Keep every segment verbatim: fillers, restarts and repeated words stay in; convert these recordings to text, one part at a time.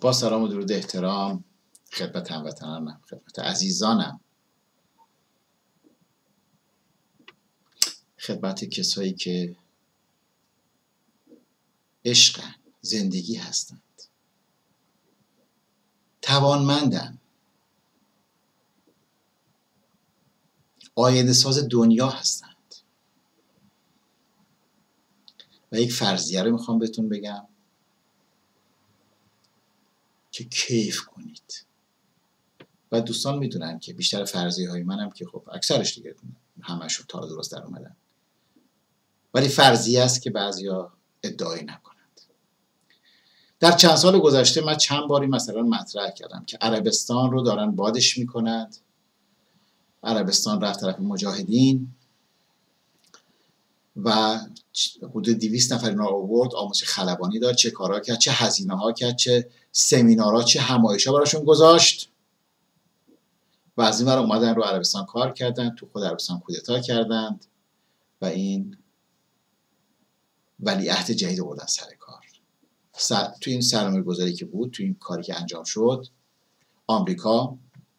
با سلام و درود احترام خدمت هموطنانم، خدمت عزیزانم، خدمت کسایی که عشقن، زندگی هستند، توانمندن، آینده ساز دنیا هستند. و یک فرضیه رو میخوام بهتون بگم که کیف کنید. و دوستان میدونن که بیشتر فرضیه های منم که خب اکثرش دیگه همشون تا درست در اومدن، ولی فرضیه است که بعضیا ادعایی نکنند. در چند سال گذشته من چند باری مثلا مطرح کردم که عربستان رو دارن بادش میکنند، عربستان رفت طرف مجاهدین و حدود دویست نفر اینا آورد، آموزش خلبانی داد، چه کارا کرد، چه هزینه ها کرد، چه سمینارها، چه همایش ها براشون گذاشت. و از این ور اومدن رو عربستان کار کردن، تو خود عربستان کودتا کردند و این ولیعهد جدید آوردن سر کار. سر... تو این سرمایه گذاری که بود، تو این کاری که انجام شد، آمریکا،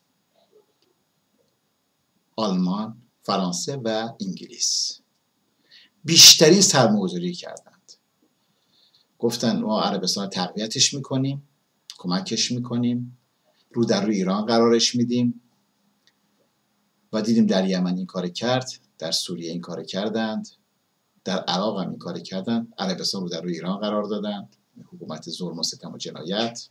آلمان، فرانسه و انگلیس بیشترین سرمایه گذاری کردند. گفتن ما عربستان تقویتش میکنیم، کمکش میکنیم، رو در روی ایران قرارش میدیم. و دیدیم در یمن این کار کرد، در سوریه این کار کردند، در عراق هم این کار کردند. عربستان رو در روی ایران قرار دادند، حکومت ظلم و ستم و جنایت.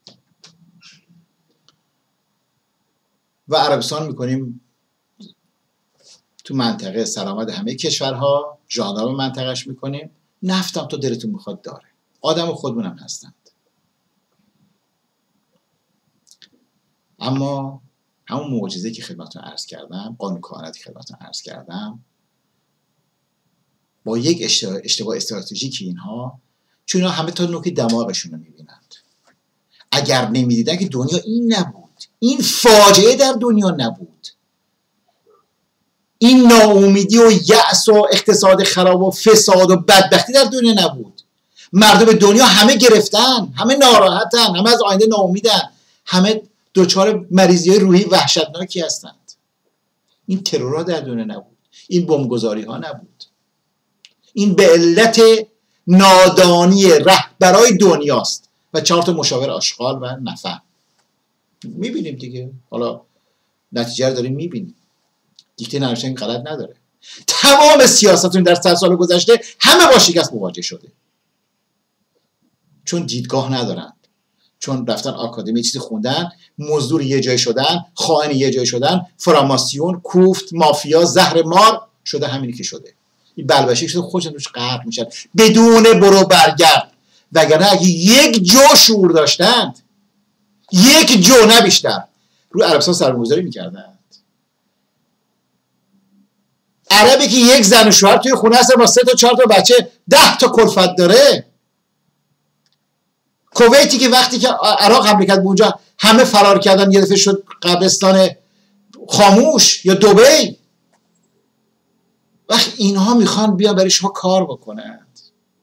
و عربستان میکنیم تو منطقه سلامت همه کشورها، ژاندارم منطقهش میکنیم، نفتم تو دلتون میخواد داره، آدم خودمونم هستند. اما همون معجزه که خدمتتون عرض کردم، قانون کهانتی که خدمتتون عرض کردم، با یک اشتباه, اشتباه استراتژیکی اینها، چون اینا همه تا نوک دماغشون رو میبینند. اگر نمیدیدن که دنیا این نبود، این فاجعه در دنیا نبود، این ناامیدی و یأس و اقتصاد خراب و فساد و بدبختی در دنیا نبود. مردم دنیا همه گرفتن، همه ناراحتن، همه از آینده ناامیدن، همه دچار مریضی روحی وحشتناکی هستند. این ترورها در دنیا نبود، این بمبگذاری ها نبود. این به علت نادانی رهبرای دنیاست و چهار تا مشاور آشغال و نفهم. میبینیم دیگه، حالا نتیجه رو داریم میبینیم. دیکته نرشن غلط نداره. تمام سیاستون در صد سال گذشته همه با شکست مواجه شده، چون دیدگاه ندارن، چون رفتن آکادمی چیزی خوندن، مزدور یه جای شدن، خائن یه جای شدن، فراماسیون، کوفت، مافیا، زهر مار شده، همینی که شده. این بلبشی شده، خودشون توش غرق میشن بدون برو برگرد. وگرنه اگه یک جو شعور داشتند، یک جو نه بیشتر، روی عربستان سرمایه‌گذاری میکردند. عربی که یک زن و شوهر توی خونه هست با سه تا چهار تا بچه، ده تا کلفت داره. کویتی که وقتی که عراق حمله کرد اونجا همه فرار کردن، یه دفعه شد قبرستان خاموش. یا دبی. وقت اینها میخوان بیان برای شما کار بکنند،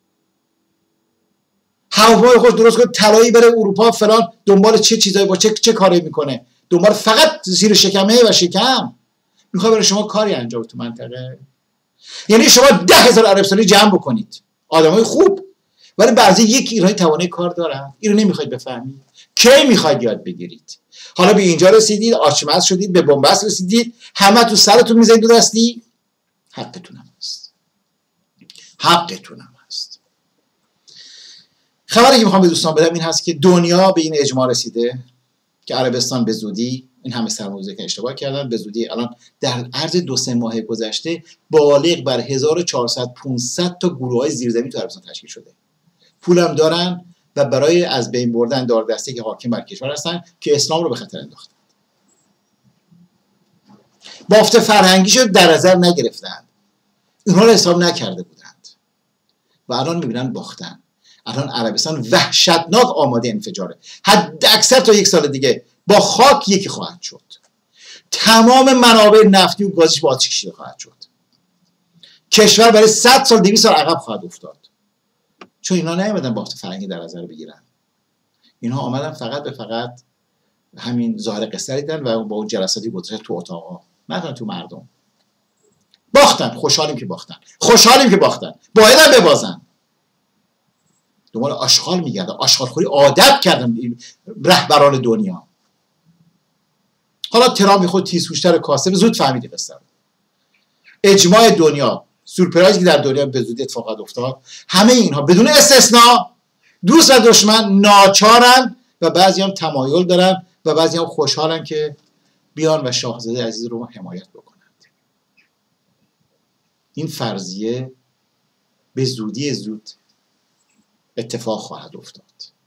هواپیمای خوش درست کنه، طلایی بره اروپا فلان، دنبال چه چیزایی با چه چه کاری میکنه، دنبال فقط زیر شکمه و شکم میخواد برای شما کاری انجام تو منطقه. یعنی شما ده هزار عربستانی جمع بکنید، آدمای خوب، ولی بعضی یک ایرانی توانایی کار دارن، اینو نمیخواید بفهمید. کی میخواید یاد بگیرید؟ حالا به اینجا رسیدید، آچمز شدید، به بنبست رسیدید، همه تو سرتون میزنید دو دستی. حقتون هم هست، حقتون هم هست. خبری که میخوام به دوستان بدم این هست که دنیا به این اجماع رسیده که عربستان به زودی، این همه سرمایه‌گذاری که اشتباه کردن، به زودی الان در عرض دو سه ماه گذشته بالغ بر هزار و چهارصد پانصد تا گروه‌های زیرزمینی تو عربستان تشکیل شده. پولم دارن و برای از بین بردن داردستی که حاکم بر کشور هستن که اسلام رو به خطر انداختن. بافت فرهنگیشو در نظر نگرفتن، اونها رو حساب نکرده بودند و الان میبینن باختن. الان عربستان وحشتناک آماده انفجاره. حد اکثر تا یک سال دیگه با خاک یکی خواهد شد. تمام منابع نفتی و گازیش با آتش کشیده خواهد شد. کشور برای صد سال دویست سال عقب خواهد افتاد، چون اینا نیومدن بافت فرهنگی در نظر بگیرن. اینها آمدن فقط به فقط همین ظاهر قصه دیدن و با اون جلساتی گذاشت تو اتاقا، نه تو مردم. باختن، خوشحالیم که باختن، خوشحالیم که باختن، باید هم ببازن. دنبال آشغال میگردن، آشغالخوری عادت کردن رهبران دنیا. حالا ترامپ خود تیزهوشتر کاسب زود فهمیده قصه. اجماع دنیا، سورپرایزی که در دنیا به زودی اتفاقات افتاد، همه اینها بدون استثناء دوست و دشمن ناچارن و بعضی هم تمایل دارن و بعضی هم خوشحالن که بیان و شاهزاده عزیز رو حمایت بکنند. این فرضیه به زودی زود اتفاق خواهد افتاد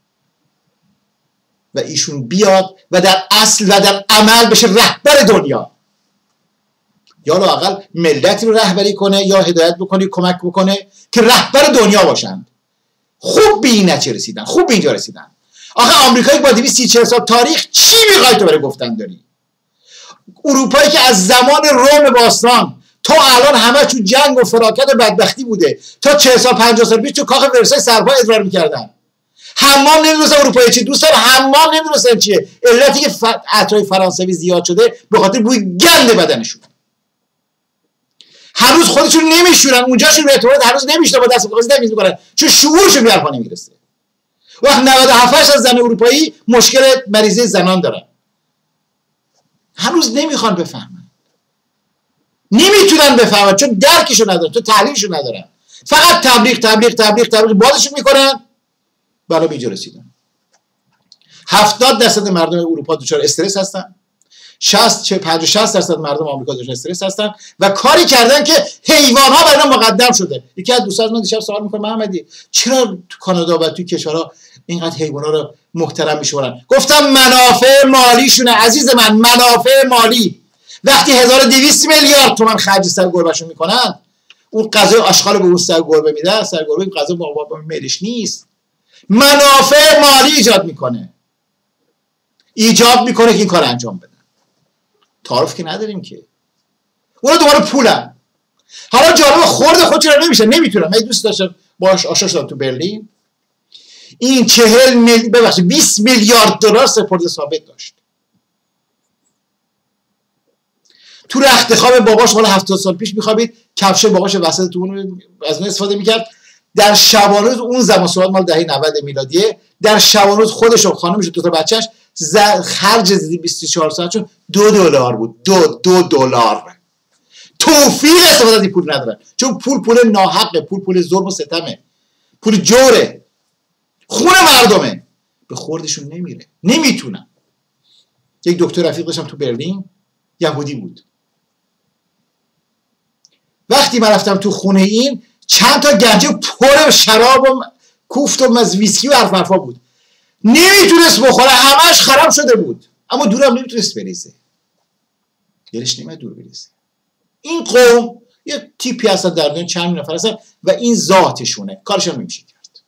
و ایشون بیاد و در اصل و در عمل بشه رهبر دنیا، یا لااقل ملتی رو رهبری کنه یا هدایت بکنه، کمک بکنه که رهبر دنیا باشند. خوب به این نتیجه رسیدن، خوب به اینجا رسیدن. آخه آمریکایی با دویست سی چهل سال تاریخ چی میخوای تو برای گفتن داری؟ اروپایی که از زمان روم باستان تا الان همه تو جنگ و فراکت و بدبختی بوده، تا چهل سال پنجاه سال پیش تو کاخ ورسای سربا ادرار میکردن. حمام نمیدونستن اروپایی چیه، دوستان حمام نمیدونستن چیه. علتی که عطرهای فرانسوی زیاد شده به خاطر بوی گند بدنشون. هر روز خودشون نمیشورن، اونجاشون به اعتبارات هر روز نمیشورن، با دست بخواستی تمیز میکنن چون شعورشون به حرفا نمیرسه. وقت نود و هفت از زن اروپایی مشکل مریضی زنان دارن، هنوز نمیخوان بفهمن، نمیتونن بفهمن چون درکشو ندارن، تو تحلیلشو ندارن، فقط تبلیغ تبلیغ تبلیغ تبلیغ بازشون میکنن. بالا بیجا رسیدن. هفتاد درصد مردم اروپا دچار استرس هستن، شصت پنجاه شصت درصد مردم آمریکا دچار استرس هستن و کاری کردن که حیوان ها برای مقدم شده. یکی از دوستان من دیشب سوال میکنه محمدی چرا تو کانادا و تو کشورها اینقدر حیونا رو محترم میشورن؟ گفتم منافع مالیشونه عزیز من، منافع مالی. وقتی هزار و دویست میلیارد تومان خرج سر گربهشون میکنن، اون غذای آشغال به اون سر گربه میده، سر گربه این غذا با میلش نیست، منافع مالی ایجاد میکنه، ایجاد میکنه که این کار انجام بدن. تعارف که نداریم که اونا دوباره پولن. حالا جالب خورد خودشون رو نمیشه، نمیتونن. من دوست داشتم باش آشنا شدم تو برلین، این چهل میلیارد ببخشید بیست میلیارد دلار سپرده ثابت داشت. تو رخت خواب باباش مال هفتاد سال پیش میخوابید، کفش باباش وسط تو اون از اون استفاده میکرد. در شبانروز اون زمان صحبت مال دهه نود میلادیه، در شبانروز خودش و خانمش و دو تا بچه‌اش خرج زدی بیست و چهار ساعتشون دو دلار بود. دو دو دلار. توفیق استفاده از این پول ندارن، چون پول پول ناحقه، پول پول ظلم و ستمه، پول جوره، خون مردمه، به خوردشون نمیره، نمیتونن. یک دکتر رفیق داشتم تو برلین، یهودی بود. وقتی من رفتم تو خونه این، چند تا گنجه پر شراب و کوفت و از ویسکی و حرف حرفا بود، نمیتونست بخوره، همش خراب شده بود، اما دورم نمیتونست بریزه، دلش نمیاد دور بریزه. این قوم یه تیپی هستن در دنیا، چند نفر هستن و این ذاتشونه، کارش هم نمیشه کرد.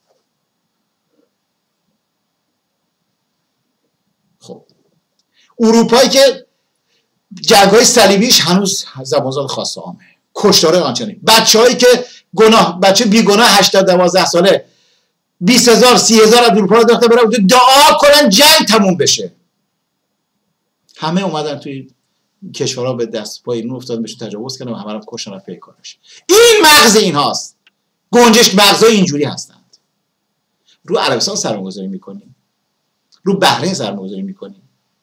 خب اروپایی که جنگ‌های صلیبیش هنوز زبانزاد خاص عامه، کشتاره آنچنانی، بچه‌هایی که گناه بچه بیگناه هشت تا دوازده ساله بیست هزار سی هزار از اروپا رو داخته برن دعا کنن جنگ تموم بشه، همه اومدن توی کشورها به دست پای اینو افتادن، بهشون تجاوز کردن و همه رو کشتن و پیکارش. این مغز این هاست، گنجشک مغزای اینجوری هستند. رو عربستان سرمایه‌گذاری میکنیم، رو بحرین سرمایه‌گذاری میکنیم.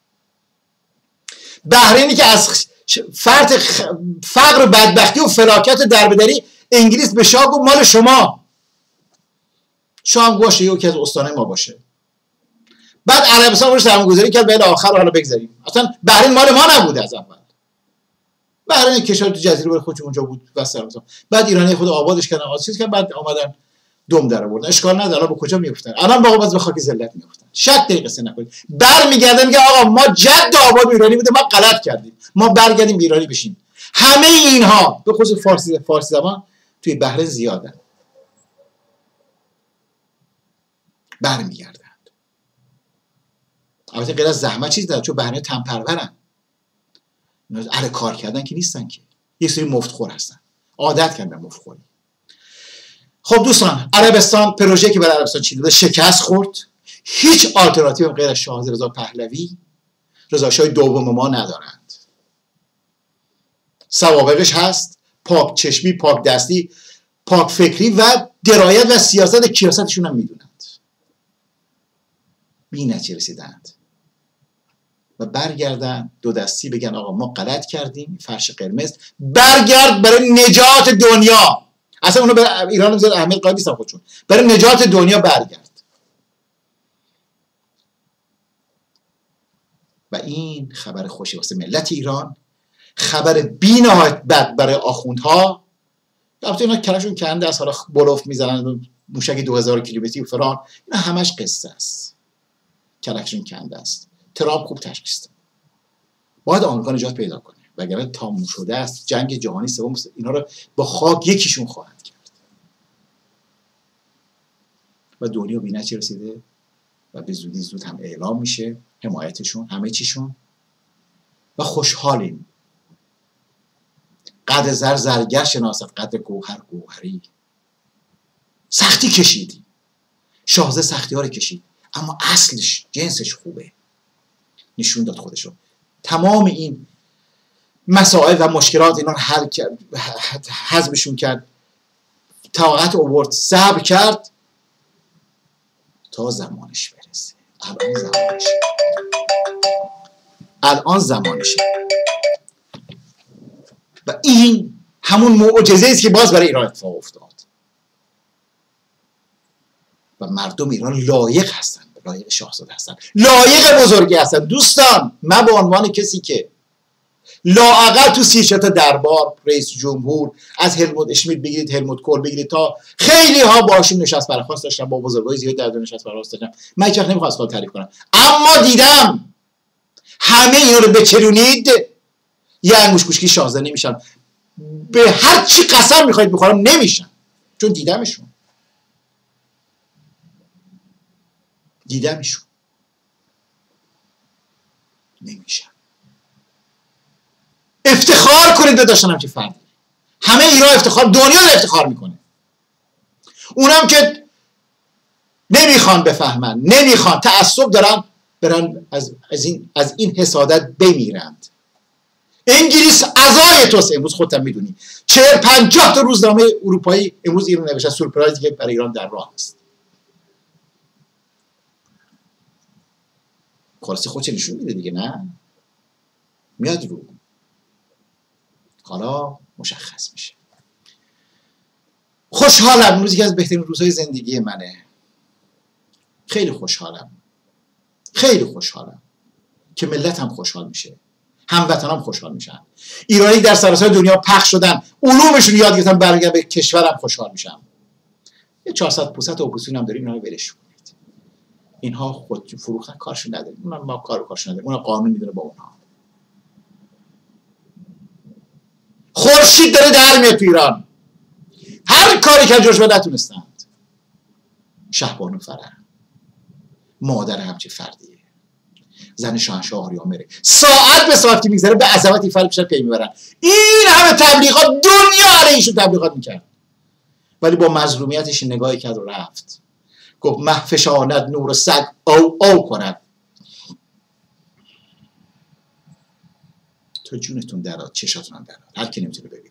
بحرینی که از فرط فقر و بدبختی و فلاکت و دربدری انگلیس به شاه گفت مال شما، شام باشه یکی از استانه ما باشه. بعد عربستان روش سرمایه‌گذاری کرد، به آخر حالا بگذاریم اصلا بحرین مال ما نبوده از اول. بحرین کشور تو جزیره برای خودش اونجا بود واسه عربستان. بعد ایرانی خود آبادش کردن، آسیس کردن، بعد اومدن دم در آوردن. اشکال نداره، الان به کجا میافتن؟ الان واقعا باز به خاک ذلت میافتن. شک دقیقه سه نکنید. برمیگردن میگه آقا ما جد آباد ایرانی بوده، ما غلط کردیم، ما برگردیم ایرانی بشیم. همه اینها به خصوص فارسی فارسی زبان توی بحرین زیادن. برمیگردند. البته غیر از زحمت چیز داره، چون بحرین تن پرورن، اهل کار کردن که نیستن که، یک سری مفتخور هستن، عادت کردن مفتخوری. خب دوستان، عربستان پروژه که برای عربستان چیده شکست خورد. هیچ آلترناتیو غیر از شاه رضا پهلوی رضاشاه دوم ما ندارند. سوابقش هست، پاک چشمی، پاک دستی، پاک فکری و درایت و سیاست کیاستشون هم میدونند. بی نتیجه رسیدند و برگردن دو دستی بگن آقا ما غلط کردیم، فرش قرمز، برگرد برای نجات دنیا. اصلا اونو به ایران بذار اهمیت قائل نیستن خودشون، برای نجات دنیا برگرد. و این خبر خوشی واسه ملت ایران، خبر بی‌نهایت بد برای آخوندها. البته اینا کلشون کنده است، حالا بلوف میزنن موشک دو هزار کیلومتری و فران، اینا همش قصه است، کلشون کنده است. ترامپ خوب تشخیص داد باید آمریکا نجات پیدا کنه، وگرنه تموم شده است. جنگ جهانی سوم اینا رو با خاک یکیشون خواهند کرد. و دنیا بی نتیجه رسیده و به زودی زود هم اعلام میشه حمایتشون، همه چیشون. و خوشحالیم. قدر زر زرگر شناسد، قدر گوهر گوهری. سختی کشیدی، شاهزاده سختی ها رو کشید، اما اصلش جنسش خوبه، نشون داد خودشو. تمام این مسائل و مشکلات اینا رو حل کرد، حذفشون کرد، طاقت آورد، صبر کرد تا زمانش برسه. الان زمانشه، الان زمانشه. و این همون معجزه است که باز برای ایران اتفاق افتاد و مردم ایران لایق هستن، لایق شاهزاده هستن، لایق بزرگی هستن. دوستان، من به عنوان کسی که لااقل تو سی تا دربار، رئیس جمهور، از هلموت اشمیت بگیرید، هلموت کول بگیرید، تا خیلی ها باشون نشست برخاست داشتم، با بزرگای زیاد در نشست برخاست داشتم. من هیچ وقت نمیخواستم خودم تعریف کنم، اما دیدم همه اینا رو بچرونید یه انگوش کوچکی شاهزاده نمیشن. به هر چی قسم میخواید بخورم نمیشن، چون دیدمشون دیدمشون نمیشن. افتخار کنید به داشتنم که فردی. همه ایران افتخار، دنیا افتخار میکنه. اونم که نمیخوان بفهمن، نمیخوان، تعصب دارن، برن از, از این از این حسادت بمیرند. انگلیس عزای توست. امروز خودت میدونی چهل پنجاه تا روزنامه اروپایی امروز ایران نوشتن سورپرایزی که برای ایران در راه است. خلاصی خودش نشون میده دیگه، نه میاد رو، حالا مشخص میشه. خوشحالم، امروز یکی از بهترین روزهای زندگی منه. خیلی خوشحالم، خیلی خوشحالم که ملت هم خوشحال میشه، هموطنان هم خوشحال میشن. ایرانی در سراسر دنیا پخش شدن، علومشون یاد گرفتن، برگردن به کشورم خوشحال میشن. یه چهارصد پانصد تا اپوزیسیون هم داریم، اینا رو ولش کنید. اینها خود فروختن، کارشون نداریم. اونم ما کار کارشون نداریم، اونم قانون میدونه با اونها. خورشید داره در میاد تو ایران. هر کاری که جوش نتونستند. شهبانو فرح مادر همچه فردیه، زن شاهنشاه آریامهره، ساعت به ساعت که میگذره به عظمت این فرد بیشتر پی میبرن. این همه تبلیغات، دنیا علیهشون تبلیغات میکرد، ولی با مظلومیتش نگاهی کرد و رفت. گفت مه فشاند نور سگ او او کند. تو جونتون دراد، چشاتون هم دراد، هر کی نمیتونه ببینه.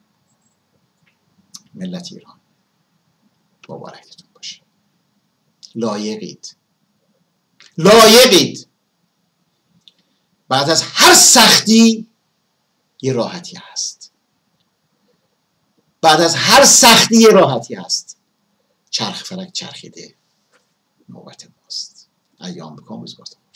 ملت ایران مبارکتون باشه. لایقید، لایقید. بعد از هر سختی یه راحتی هست، بعد از هر سختی یه راحتی هست. چرخ فلک چرخیده، نوبت ماست. ایام بکن روزگار.